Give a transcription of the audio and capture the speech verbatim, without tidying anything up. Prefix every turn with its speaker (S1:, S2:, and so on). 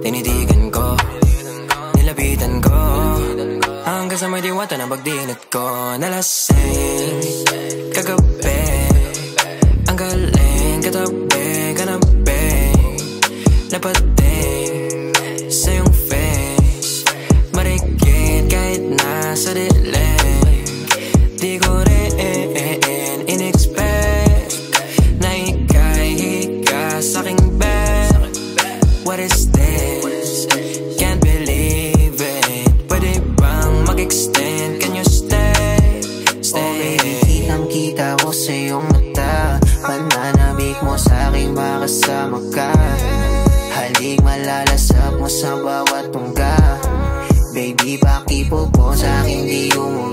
S1: Tinitigan ko, nilapitan ko, hanggang sa may diwata na pagdinat ko. Nalasing kagabi, ang galing katabi, kanabi, napating sa iyong face, marikit kahit nasa dilim. Di ko rin in-expect na ika'y hika sa'king bed. What is this? Can't believe it. Pwede bang mag-extend? Can you stay? Stay.
S2: Oh baby, kitang-kita ko sa iyong mata, pananabik mo sa'king makasama ka. Halik malalasap mo sa bawat tungga. Baby, pakipo po sa'king di umuwi.